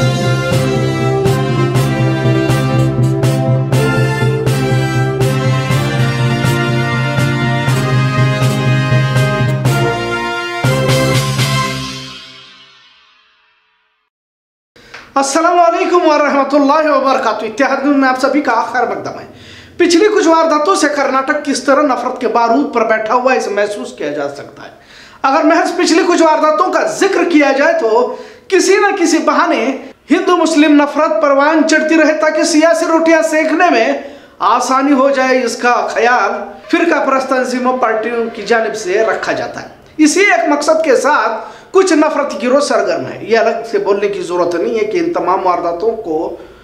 अस्सलाम वालेकुम वरहमतुल्लाहि वबरकातुहू। इत्तेहाद न्यूज़ में आप सभी का खैर मकदम है। पिछली कुछ वारदातों से कर्नाटक किस तरह नफरत के बारूद पर बैठा हुआ है इसे महसूस किया जा सकता है। अगर महज पिछली कुछ वारदातों का जिक्र किया जाए तो किसी न किसी बहाने हिंदू मुस्लिम नफरत परवान चढ़ती रहे ताकि सियासी रोटियां सेकने में आसानी हो जाए, इसका ख्याल फिरका परस्त तंजीमों पार्टियों की जानिब से रखा जाता है। इसी एक मकसद के साथ कुछ नफरती गिरोह सरगर्म है। यह अलग से बोलने की जरूरत नहीं है कि इन तमाम वारदातों को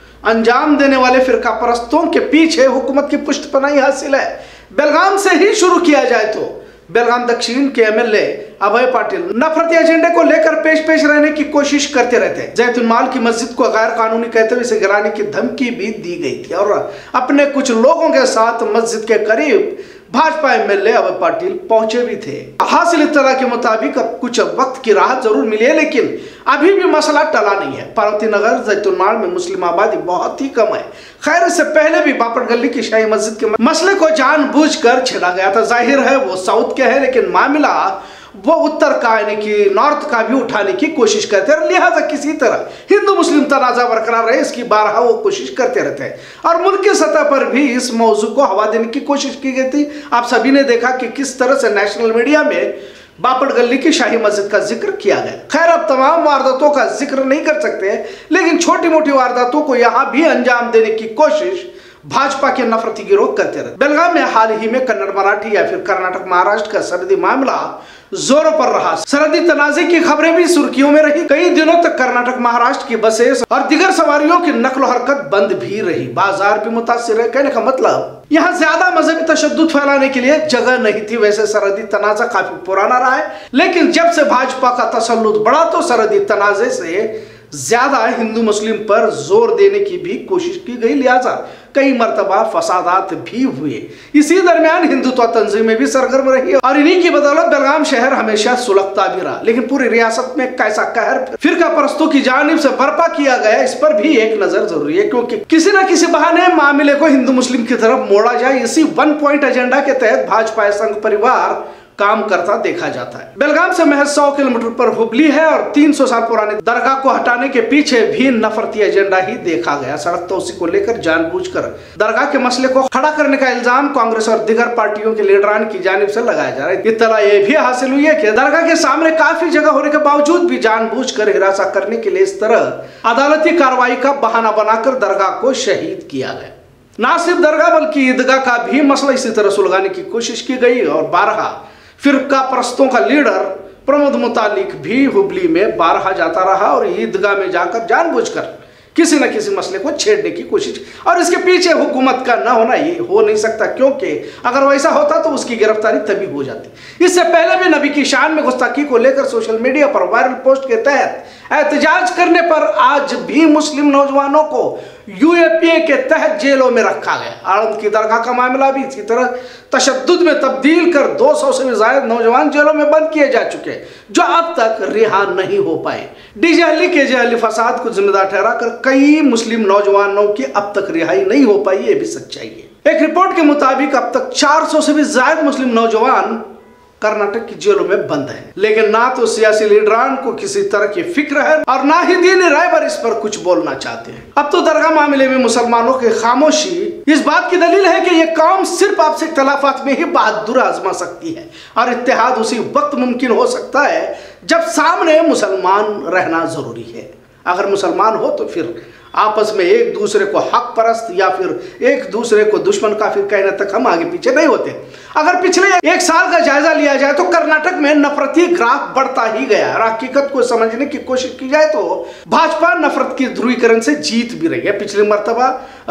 अंजाम देने वाले फिरका परस्तों के पीछे हुकूमत की पुष्टपनाही हासिल है। बेलगाम से ही शुरू किया जाए तो बेलगाम दक्षिण के एमएलए अभय पाटिल नफरती एजेंडे को लेकर पेश रहने की कोशिश करते रहते हैं। जैतुनमाल की मस्जिद को गैर कानूनी कहते हुए इसे गिराने की धमकी भी दी गई थी और अपने कुछ लोगों के साथ मस्जिद के करीब भाजपा एमएलए अभय पाटिल पहुंचे भी थे। हासिल इत्तला के मुताबिक अब कुछ वक्त की राहत जरूर मिली है, लेकिन अभी भी मसला टला नहीं है। पार्वती नगर जैतुनमाल में मुस्लिम आबादी बहुत ही कम है। खैर, इससे पहले भी बापट गली की शाही मस्जिद के मसले को जानबूझकर छेड़ा गया था। जाहिर है वो साउथ के है, लेकिन मामला वो उत्तर का यानी कि नॉर्थ का भी उठाने की कोशिश करते हैं। लिहाजा किसी तरह हिंदू मुस्लिम तनाजा बरकरार रहे इसकी बारहा वो कोशिश करते रहते हैं और मुल्क की सतह पर भी इस मौजू को हवा देने की कोशिश की गई थी। आप सभी ने देखा कि किस तरह से नेशनल मीडिया में बापट गली की शाही मस्जिद का जिक्र किया गया। खैर, अब तमाम वारदातों का जिक्र नहीं कर सकते, लेकिन छोटी मोटी वारदातों को यहां भी अंजाम देने की कोशिश भाजपा के नफरती गिरोह करते रहे। बेलगाम में हाल ही में कन्नड़ मराठी या फिर कर्नाटक महाराष्ट्र का सरहदी मामला जोरों पर रहा। सरहदी तनाजे की खबरें भी सुर्खियों में रही। कई दिनों तक कर्नाटक महाराष्ट्र की बसें और दिगर सवारियों की नकलो हरकत बंद भी रही। बाजार भी मुतासिर है। कहने का मतलब यहाँ ज्यादा मजहबी तशद्दुद फैलाने के लिए जगह नहीं थी। वैसे सरहदी तनाजा काफी पुराना रहा है, लेकिन जब से भाजपा का तसल्लुत बढ़ा तो सरहदी तनाजे से ज्यादा हिंदू मुस्लिम पर जोर देने की भी कोशिश की गई। लिहाजा कई मर्तबा फसादात भी हुए। इसी दरमियान हिंदुत्व तंजीमें भी सरगर्म रही और इन्हीं की बदौलत बेलगाम शहर हमेशा सुलगता भी रहा। लेकिन पूरी रियासत में कैसा कहर फिरका परस्तों की जानिब से बर्पा किया गया, इस पर भी एक नजर जरूरी है, क्योंकि किसी न किसी बहाने मामले को हिंदू मुस्लिम की तरफ मोड़ा जाए। इसी वन पॉइंट एजेंडा के तहत भाजपा संघ परिवार काम करता देखा जाता है। बेलगाम से महज 100 किलोमीटर पर हुबली है और 300 साल पुराने दरगाह को हटाने के पीछे भी नफरती एजेंडा ही देखा गया। सड़क तो उसी को लेकर जानबूझकर दरगाह के मसले को खड़ा करने का इल्जाम कांग्रेस और दिगर पार्टियों के लीडरान की जानिब से लगाया जा रहा है। इत्तला यह भी हासिल हुई है कि दरगाह के सामने काफी जगह होने के बावजूद भी जानबूझकर हिरासा करने के लिए इस तरह अदालती कार्रवाई का बहाना बनाकर दरगाह को शहीद किया गया। ना सिर्फ दरगाह बल्कि ईदगाह का भी मसला इसी तरह सुलझाने की कोशिश की गई और बारहा फिरका परस्तों का लीडर प्रमोद मुतालिक भी हुबली में बारहा जाता रहा और ईदगाह में जाकर जानबूझकर किसी न किसी मसले को छेड़ने की कोशिश। और इसके पीछे हुकूमत का न होना ये हो नहीं सकता, क्योंकि अगर वैसा होता तो उसकी गिरफ्तारी तभी हो जाती। इससे पहले भी नबी की शान में गुस्ताखी को लेकर सोशल मीडिया पर वायरल पोस्ट के तहत एहतजाज करने पर आज भी मुस्लिम नौजवानों को यूएपीए के तहत जेलों में रखा गया। आनंद की दरगाह का मामला भी इसी तरह तशद्दुद में तब्दील कर 200 से भी ज्यादा नौजवान जेलों में बंद किए जा चुके हैं, जो अब तक रिहा नहीं हो पाए। डीजे अली के जहली फसाद को जिम्मेदार ठहराकर कई मुस्लिम नौजवानों की अब तक रिहाई नहीं हो पाई, ये भी सच्चाई है। एक रिपोर्ट के मुताबिक अब तक 400 से भी ज्यादा मुस्लिम नौजवान कर्नाटक की जेलों में बंद है, लेकिन ना तो सियासी लीडरान को किसी तरह की फिक्र है और ना ही दीनी रायबर इस पर कुछ बोलना चाहते हैं। अब तो दरगाह मामले में मुसलमानों की खामोशी इस बात की दलील है कि यह कौम सिर्फ आपसी इख्तलाफात में ही बहादुर आजमा सकती है और इत्तेहाद उसी वक्त मुमकिन हो सकता है जब सामने मुसलमान रहना जरूरी है। अगर मुसलमान हो तो फिर आपस में एक दूसरे को हक परस्त या फिर एक दूसरे को दुश्मन काफिर कहने तक हम आगे पीछे नहीं होते। अगर पिछले एक साल का जायजा लिया जाए तो कर्नाटक में नफरती ग्राफ बढ़ता ही गया और हकीकत को समझने की कोशिश की जाए तो भाजपा नफरत की ध्रुवीकरण से जीत भी रही है। पिछली मर्तबा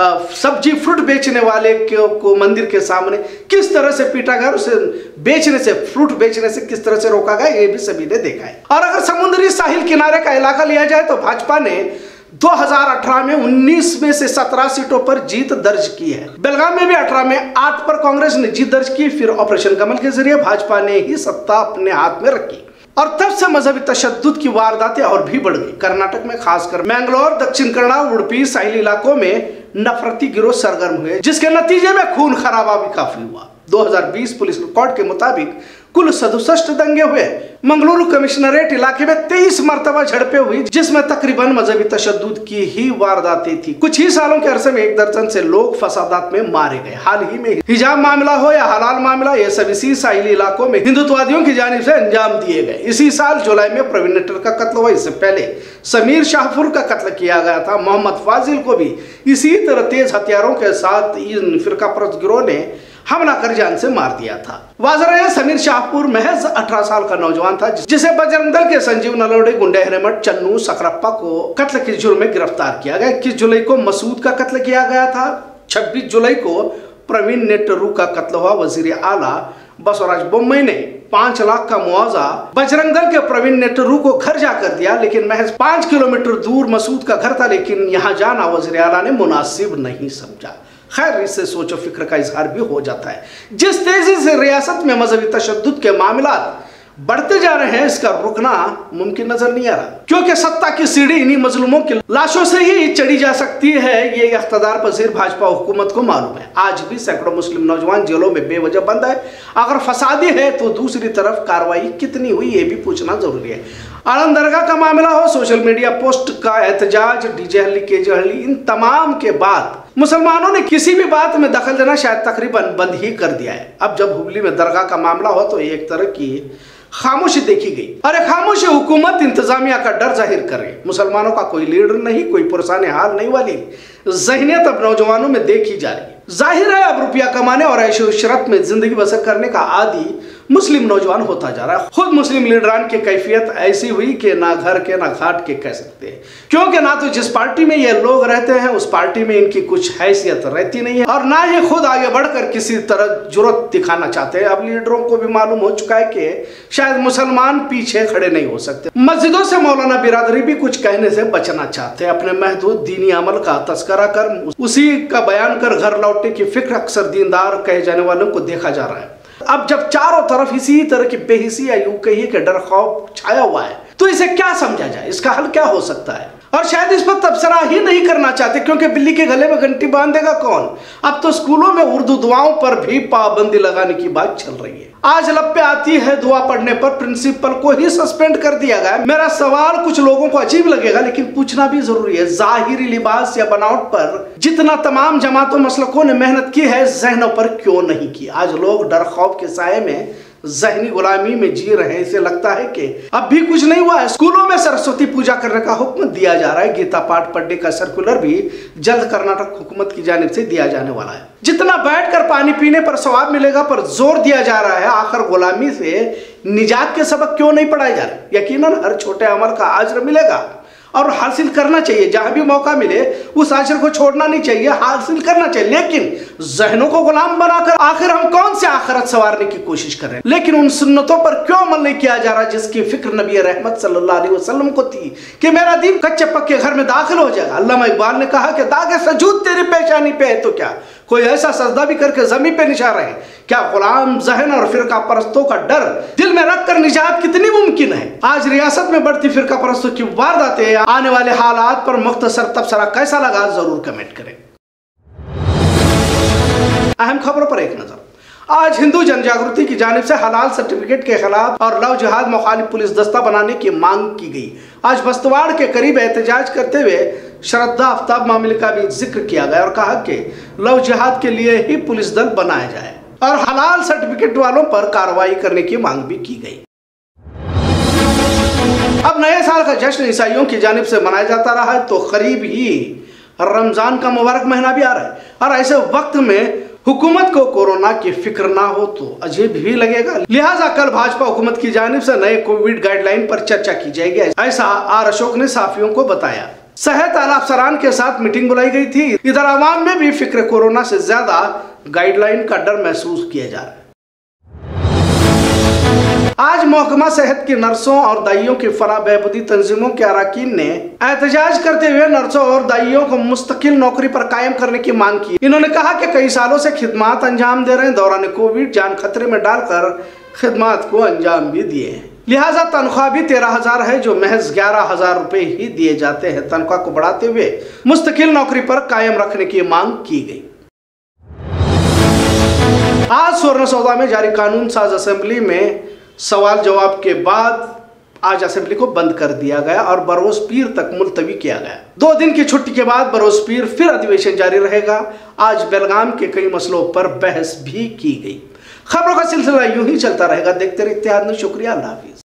सब्जी फ्रूट बेचने वाले को मंदिर के सामने किस तरह से पीटा गया, उसे बेचने से फ्रूट बेचने से किस तरह से रोका गया, ये भी सभी ने देखा है। और अगर समुद्री साहिल किनारे का इलाका लिया जाए तो भाजपा ने 2018 में 19 में से 17 सीटों पर जीत दर्ज की है। बेलगाम में भी 18 में 8 पर कांग्रेस ने जीत दर्ज की। फिर ऑपरेशन कमल के जरिए भाजपा ने ही सत्ता अपने हाथ में रखी। और तब से मजहबी तशद्दुद की वारदातें और भी बढ़ गई। कर्नाटक में खासकर मैंगलोर, दक्षिण कन्नड़, उडुपी, साहिल इलाकों में नफरती गिरोह सरगर्म हुए, जिसके नतीजे में खून खराबा भी काफी हुआ। 2020 पुलिस रिकॉर्ड के मुताबिक कुल 67 दंगे हुए। मंगलुरु कमिश्नरेट इलाके में 23 मरतबा झड़पें हुई, जिसमें तकरीबन मजहबी तशद्दुद की ही वारदातें थी। कुछ ही सालों के अरसे में 1 दर्जन से लोग फसादात में मारे गए। हाल ही में हिजाब मामला हो या हलाल मामला, ये सब इसी साहिली इलाकों में हिंदुत्ववादियों की जानिब से अंजाम दिए गए। इसी साल जुलाई में प्रवीण नेट्टर का कत्ल हुआ। इससे पहले समीर शाहपुर का कत्ल किया गया था। मोहम्मद फाजिल को भी इसी तरह तेज हथियारों के साथ इन फिरकापरस्त गिरोह ने हमला कर जान से मार दिया था। वाजरा समीर शाहपुर महज 18 साल का नौजवान था, जिसे बजरंग दल के संजीव नलोड़े, गुंडे हिरेमठ, चन्नू सकरप्पा को कत्ल के जुर्म में गिरफ्तार किया गया। 21 जुलाई को मसूद का कत्ल किया गया था। 26 जुलाई को प्रवीण नेट्टरू का कत्ल हुआ। वजीर आला बसवराज बोम्मई ने 5 लाख का मुआवजा बजरंग दल के प्रवीण नेट्टरू को घर जाकर दिया, लेकिन महज 5 किलोमीटर दूर मसूद का घर था, लेकिन यहाँ जाना वजीर आला ने मुनासिब नहीं समझा। खैर, इससे सोचो फिक्र का इजहार भी हो जाता है। जिस तेजी से रियासत में मजहबी तशद्दुद के मामलात बढ़ते जा रहे हैं, इसका रुकना मुमकिन नजर नहीं आ रहा, क्योंकि सत्ता की सीढ़ी इन्हीं मजलूमों की लाशों से ही चढ़ी जा सकती है। ये इख्तिदार पजीर भाजपा हुकूमत को मालूम है। आज भी सैकड़ों मुस्लिम नौजवान जेलों में बेवजह बंद है। अगर फसादी है तो दूसरी तरफ कार्रवाई कितनी हुई, ये भी पूछना जरूरी है। आनंद दरगाह का मामला हो, सोशल मीडिया पोस्ट का एहतजाज, डीजे हल्ली, केजे हल्ली, इन तमाम के बाद मुसलमानों ने किसी भी बात में दखल देना शायद तकरीबन बंद ही कर दिया है। अब जब हुबली में दरगाह का मामला हो तो एक तरह की खामोशी देखी गई। अरे खामोशी हुकूमत इंतजामिया का डर जाहिर करे। मुसलमानों का कोई लीडर नहीं, कोई पुरसाने हाल नहीं वाली ज़हनियत अब नौजवानों में देखी जा रही है। जाहिर है अब रुपया कमाने और ऐशो इशरत में जिंदगी बसर करने का आदी मुस्लिम नौजवान होता जा रहा है। खुद मुस्लिम लीडरान की कैफियत ऐसी हुई कि ना घर के ना घाट के कह सकते हैं, क्योंकि ना तो जिस पार्टी में ये लोग रहते हैं उस पार्टी में इनकी कुछ हैसियत रहती नहीं है, और ना ही खुद आगे बढ़कर किसी तरह जुर्रत दिखाना चाहते हैं। अब लीडरों को भी मालूम हो चुका है कि शायद मुसलमान पीछे खड़े नहीं हो सकते। मस्जिदों से मौलाना बिरादरी भी कुछ कहने से बचना चाहते हैं। अपने महदूद दीनी अमल का तस्करा कर उसी का बयान कर घर लौटने की फिक्र अक्सर दीनदार कहे जाने वालों को देखा जा रहा है। अब जब चारों तरफ इसी तरह की बेहिसी या यूं कहिए कि डर खौफ छाया हुआ है, तो इसे क्या समझा जाए, इसका हल क्या हो सकता है? और शायद इस पर तबसरा ही नहीं करना चाहते, क्योंकि बिल्ली के गले में घंटी बांधेगा कौन। अब तो स्कूलों में उर्दू दुआओं पर भी पाबंदी लगाने की बात चल रही है। आज लब पे आती है दुआ पढ़ने पर प्रिंसिपल को ही सस्पेंड कर दिया गया। मेरा सवाल कुछ लोगों को अजीब लगेगा, लेकिन पूछना भी जरूरी है। जाहिरी लिबास या बनावट पर जितना तमाम जमातों मसलकों ने मेहनत की है, जहनों पर क्यों नहीं की? आज लोग डर खौफ के साए में ज़हनी गुलामी में जी रहे हैं। इसे लगता है कि अब भी कुछ नहीं हुआ है। स्कूलों में सरस्वती पूजा करने का हुक्म दिया जा रहा है। गीता पाठ पढ़ने का सर्कुलर भी जल्द कर्नाटक हुकूमत की जानिब से दिया जाने वाला है। जितना बैठकर पानी पीने पर सवाब मिलेगा पर जोर दिया जा रहा है, आखिर गुलामी से निजात के सबक क्यों नहीं पढ़ाए जा रहे? यकीनन हर छोटे अमल का अज्र मिलेगा और हासिल करना चाहिए। जहां भी मौका मिले उस अजर को छोड़ना नहीं चाहिए, हासिल करना चाहिए। लेकिन जहनों को गुलाम बनाकर आखिर हम कौन से आखिरत संवारने की कोशिश कर रहे हैं? लेकिन उन सुन्नतों पर क्यों अमल नहीं किया जा रहा जिसकी फिक्र नबी रहमत सल्लल्लाहु अलैहि वसल्लम को थी कि मेरा दीन कच्चे पक्के घर में दाखिल हो जाएगा। अल्लामा इकबाल ने कहा कि दागे सजूद तेरी पेशानी पे है तो क्या, कोई ऐसा सजदा भी करके जमीन पे निशान रहे। क्या गुलाम जहन और फिरका परस्तों का डर दिल में रखकर निजात कितनी मुमकिन है? आज रियासत में बढ़ती फिरका परस्तों की वारदातें आने वाले हालात पर मुख्तसर तबसरा कैसा लगा जरूर कमेंट करें। अहम खबरों पर एक नजर। आज हिंदू जनजागृति की जानिब से हलाल सर्टिफिकेट के खिलाफ और लव जिहाद मुखालिफ पुलिस दस्ता बनाने की मांग की गई। आज बस्तवाड़ के करीब एहतजाज करते हुए श्रद्धा आफ्ताब मामले का भी जिक्र किया गया और कहा कि लव जिहाद के लिए ही पुलिस दल बनाया जाए और हलाल सर्टिफिकेट वालों पर कार्रवाई करने की मांग भी की गई। अब नए साल का जश्न ईसाइयों की जानिब से मनाया जाता रहा है, तो करीब ही रमजान का मुबारक महीना भी आ रहा है, और ऐसे वक्त में हुकूमत को कोरोना की फिक्र ना हो तो अजीब भी लगेगा। लिहाजा कल भाजपा हुकूमत की जानिब से नए कोविड गाइडलाइन पर चर्चा की जाएगी, ऐसा आर अशोक ने साफियों को बताया। सेहत आला अफसरान के साथ मीटिंग बुलाई गई थी। इधर आवाम में भी फिक्र कोरोना से ज्यादा गाइडलाइन का डर महसूस किया जा रहा है। आज महकमा सेहत की नर्सों और दाइयों की फलाह बहबूदी तंजीमों के अरकान ने एहतजाज करते हुए नर्सों और दाइयों को मुस्तकिल नौकरी पर कायम करने की मांग की। इन्होंने कहा कि कई सालों से खिदमात अंजाम दे रहे हैं, दौरान कोविड जान खतरे में डालकर खिदमात को अंजाम भी दिए हैं। लिहाजा तनख्वाह भी 13,000 है, जो महज 11,000 रुपए ही दिए जाते हैं। तनख्वाह को बढ़ाते हुए मुस्तकिल नौकरी पर कायम रखने की मांग की गई। आज स्वर्ण सौदा में जारी कानून साज असेंबली में सवाल जवाब के बाद आज असेंबली को बंद कर दिया गया और बरोज पीर तक मुलतवी किया गया। 2 दिन की छुट्टी के बाद बरोज पीर फिर अधिवेशन जारी रहेगा। आज बेलगाम के कई मसलों पर बहस भी की गई। खबरों का सिलसिला यूं ही चलता रहेगा। देखते रहिए इत्तेहाद न्यूज़। शुक्रिया, अल्लाह हाफिज।